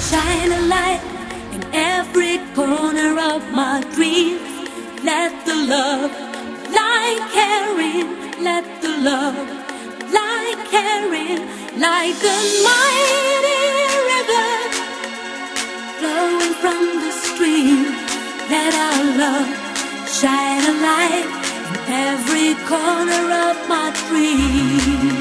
Shine a light in every corner of my dreams. Let the love light carry, let the love light carry, like a mighty river flowing from the stream. Let our love shine a light in every corner of my dreams.